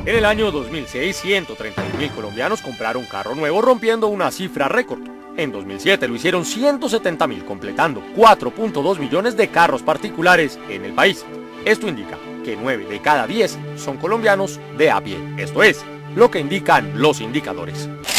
En el año 2006, 131.000 colombianos compraron carro nuevo, rompiendo una cifra récord. En 2007 lo hicieron 170.000, completando 4.2 millones de carros particulares en el país. Esto indica que 9 de cada 10 son colombianos de a pie. Esto es lo que indican los indicadores.